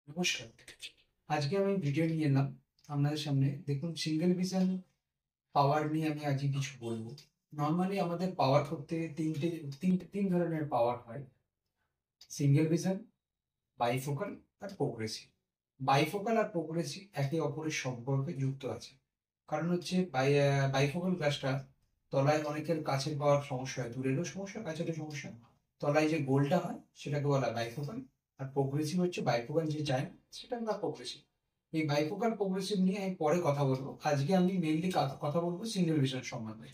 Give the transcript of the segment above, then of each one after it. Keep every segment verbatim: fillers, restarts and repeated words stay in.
নমস্কার। আজকে আমি ভিডিও নিয়ে এলাম আপনাদের সামনে। দেখুন, সিঙ্গেল ভিশন পাওয়ার নিয়ে আমি আজকে কিছু বলবো। নর্মালি আমাদের পাওয়ার করতে তিনটে তিন তিন ধরনের পাওয়ার হয়: সিঙ্গেল ভিশন, বাইফোকাল আর প্রোগ্রেসিভ। বাইফোকাল আর প্রোগ্রেসিভ একে অপরের সম্পর্কে যুক্ত আছে। কারণ হচ্ছে বাই বাইফোকাল গ্লাসটা তলায় অনেকের কাছের পাওয়ার সমস্যা হয়, দূরেরও সমস্যা, কাছেরও সমস্যা। তলায় যে গোলটা হয় সেটাকে বলা হয় বাইফোকাল। আর প্রোগ্রেসিভ হচ্ছে বাইফোকাল যে যায় সেটা আমরা প্রোগ্রেসিভ। এই বাইফোকাল প্রোগ্রেসিভ নিয়ে আমি পরে কথা বলবো। আজকে আমি মেইনলি কথা বলবো সিঙ্গেল ভিশন সম্বন্ধে।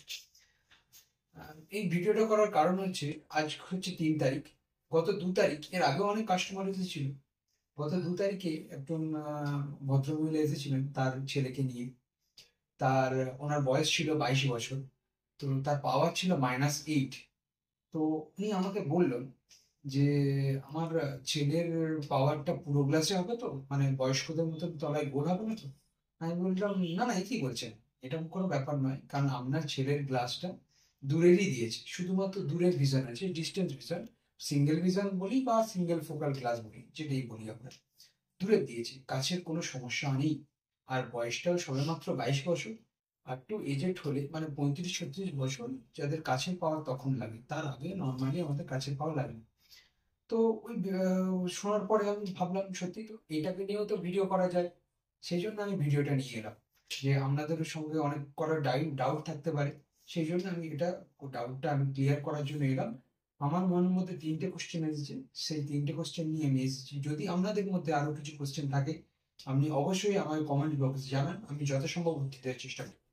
আহ, এই ভিডিওটা করার কারণ হচ্ছে, আজ হচ্ছে তিন তারিখ। গত দু তারিখ, এর আগেও অনেক কাস্টমার এসেছিল। গত দু তারিখে একজন আহ, ভদ্রমহিলা এসেছিলেন তার ছেলেকে নিয়ে। তার ওনার বয়স ছিল বাইশ বছর। তো তার পাওয়ার ছিল মাইনাস এইট। তো উনি আমাকে বললেন যে আমার ছেলের পাওয়ারটা পুরো গ্লাসে হবে তো, মানে বয়স্কদের মতন তলায় গোল হবে না তো? আমি বললাম, না না, এ কি বলছেন, এরকম কোনো ব্যাপার নয়। কারণ আপনার ছেলের গ্লাসটা দূরেরই দিয়েছে, শুধুমাত্র দূরের ভিশন আছে, ডিস্টেন্স ভিশন। সিঙ্গেল ভিশন বলি বা সিঙ্গেল ফোকাল গ্লাস বলি, যেটাই বলি আমরা, দূরে দিয়েছি, কাছের কোনো সমস্যা নেই। আর বয়সটাও সবেমাত্র বাইশ বছর। আর একটু এজেড হলে, মানে পঁয়ত্রিশ ছত্রিশ বছর, যাদের কাছের পাওয়া তখন লাগে, তার আগে নর্মালি আমাদের কাছের পাওয়া লাগে না। তো ওই আহ, শোনার পরে আমি ভাবলাম, সত্যি তো এটাকে নিয়েও তো ভিডিও করা যায়। সেই জন্য আমি ভিডিওটা নিয়ে এলাম, যে আপনাদের সঙ্গে অনেক কটা ডাউট থাকতে পারে। সেই জন্য আমি এটা ডাউটটা আমি ক্লিয়ার করার জন্য এলাম। আমার মনের মধ্যে তিনটে কোশ্চেন এসেছে, সেই তিনটে কোশ্চেন নিয়ে আমি এসেছি। যদি আপনাদের মধ্যে আরো কিছু কোশ্চেন থাকে, আপনি অবশ্যই আমাকে কমেন্ট বক্সে জানান, আমি যথাসম্ভব উত্তর দেওয়ার চেষ্টা করি।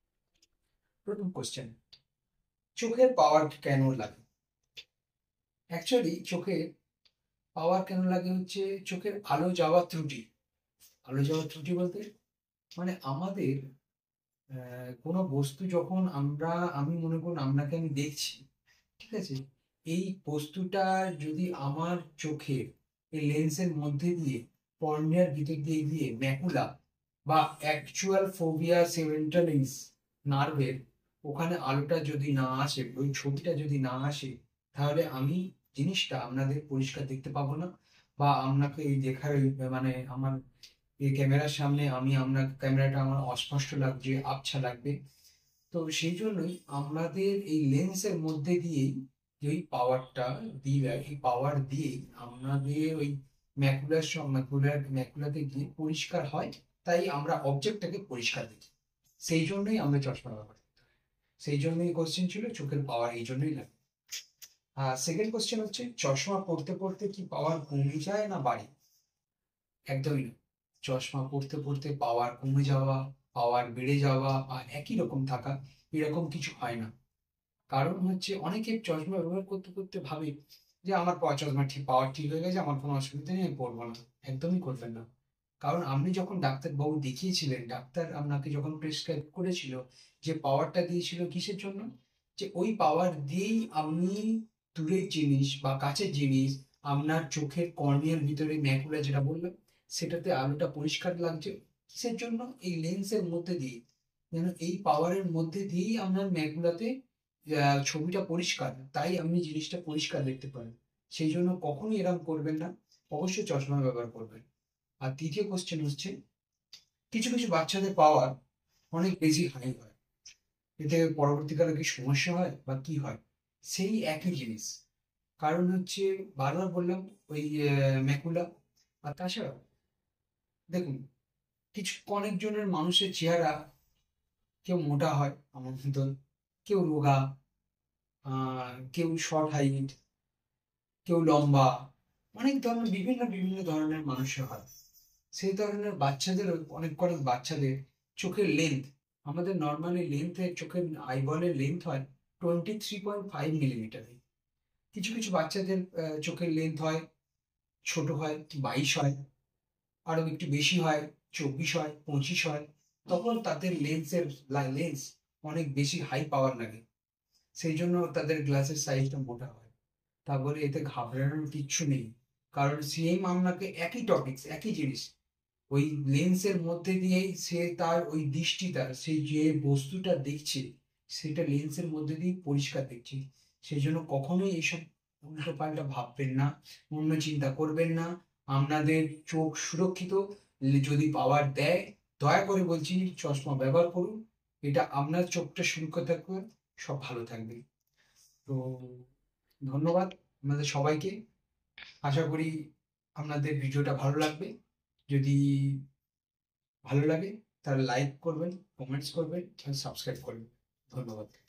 প্রথম কোশ্চেন: চোখের পাওয়ার কেন লাগে? অ্যাকচুয়ালি চোখের পাওয়ার কেন লাগে হচ্ছে চোখের আলো যাওয়ার ত্রুটি। আলো যাওয়ার ত্রুটি বলতে মানে আমাদের আহ, কোনো বস্তু যখন আমরা, আমি মনে করুন আপনাকে আমি দেখছি, ঠিক আছে, এই বস্তুটা যদি আমার চোখের এই লেন্সের মধ্যে দিয়ে, কর্নিয়ার ভিতর দিয়ে দিয়ে ম্যাকুলা বা অ্যাকচুয়াল ফোবিয়া সেভেন্টালিস নার্ভের ওখানে আলোটা যদি না আসে, ওই ছবিটা যদি না আসে, তাহলে আমি জিনিসটা আপনাদের পরিষ্কার দেখতে পাবো না। বা আপনাকে এই দেখার এই- মানে আমার এই ক্যামেরার সামনে আমি আপনার ক্যামেরাটা আমার অস্পষ্ট লাগছে, আবছা লাগবে। তো সেই জন্যই আমাদের এই লেন্সের মধ্যে দিয়েই যে ওই পাওয়ারটা দিয়ে, এই পাওয়ার দিয়েই আমাদের ওই ম্যাকুলার ম্যাকুলার ম্যাকুলাতে গিয়ে পরিষ্কার হয়। তাই আমরা অবজেক্টটাকে পরিষ্কার দেখি। সেই জন্যই আমরা চশমা ব্যবহার করি। সেই জন্যই কোশ্চেন ছিল চোখের পাওয়ার এই জন্যই লাগে। আর সেকেন্ড কোশ্চেন হচ্ছে, চশমা পড়তে পড়তে কি পাওয়ার কমে যায় না বাড়ে? একদমই না। চশমা পড়তে পড়তে পাওয়ার কমে যাওয়া, পাওয়ার বেড়ে যাওয়া বা একই রকম থাকা, এরকম কিছু হয় না। কারণ হচ্ছে অনেকে চশমা ব্যবহার করতে করতে ভাবে যে আমার পাওয়ার চশমা ঠিক পাওয়ার ঠিক হয়ে গেছে, আমার কোনো অসুবিধা নেই, আমি পড়বো না। একদমই করবেন না। কারণ আপনি যখন ডাক্তারবাবু দেখিয়েছিলেন, ডাক্তার আপনাকে যখন প্রেসক্রাইব করেছিল, যে পাওয়ারটা দিয়েছিল কিসের জন্য? যে ওই পাওয়ার দিয়েই আপনি দূরের জিনিস বা কাছের জিনিস, আপনার চোখের কর্নিয়ার ভিতরে ম্যাকুলা যেটা বললাম, সেটাতে আলোটা পরিষ্কার লাগছে। কিসের জন্য? এই লেন্সের মধ্যে দিয়ে, যেন এই পাওয়ারের মধ্যে দিয়েই আপনার ম্যাকুলাতে আহ, ছবিটা পরিষ্কার, তাই আপনি জিনিসটা পরিষ্কার দেখতে পারেন। সেই জন্য কখনোই এরকম করবেন না, অবশ্যই চশমা ব্যবহার করবেন। আর তৃতীয় কোশ্চেন হচ্ছে, কিছু কিছু বাচ্চাদের পাওয়ার অনেক বেশি হাই হয়, এতে পরবর্তীকালে কি সমস্যা হয় বা কি হয়? সেই একই জিনিস। কারণ হচ্ছে, বারবার বললাম, ওই ম্যাকুলা। আর তাছাড়া দেখুন, কিছু অনেকজনের মানুষের চেহারা, কেউ মোটা হয় আমার মতন, কেউ রোগা, আহ কেউ শর্ট হাইট, কেউ লম্বা, অনেক ধরনের বিভিন্ন বিভিন্ন ধরনের মানুষের হয়। সেই ধরনের বাচ্চাদের, অনেক অনেক বাচ্চাদের চোখের লেন্থ, আমাদের নর্মালি লেন্থের চোখের আইবলের লেন্থ হয় twenty three point five millimetre. কিছু কিছু বাচ্চাদের আহ, চোখের লেন্থ হয়, ছোট হয়, বাইশ হয়, আরো একটু বেশি হয়, চব্বিশ হয়, পঁচিশ হয়। তখন তাদের লেন্সের লেন্স অনেক বেশি হাই পাওয়ার লাগে। সেই জন্য তাদের গ্লাসের সাইজটা মোটা হয়। তারপরে এতে ঘাবড়ানোর কিচ্ছু নেই। কারণ সেম আপনাকে একই টপিকস, একই জিনিস, ওই লেন্সের মধ্যে দিয়েই সে তার ওই দৃষ্টিটা, সে যে বস্তুটা দেখছে, সেটা লেন্সের মধ্যে দিয়ে পরিষ্কার দেখছে। সেই জন্য কখনোই এইসব উল্টো পাল্টা ভাববেন না, অন্য চিন্তা করবেন না। আপনাদের চোখ সুরক্ষিত। যদি পাওয়ার দেয়, দয়া করে বলছি চশমা ব্যবহার করুন। এটা আপনার চোখটা সুরক্ষিত থাকবে, সব ভালো থাকবে। তো ধন্যবাদ আপনাদের সবাইকে। আশা করি আপনাদের ভিডিওটা ভালো লাগবে। যদি ভালো লাগে তাহলে লাইক করবেন, কমেন্টস করবেন, সাবস্ক্রাইব করবেন। ধন্যবাদ।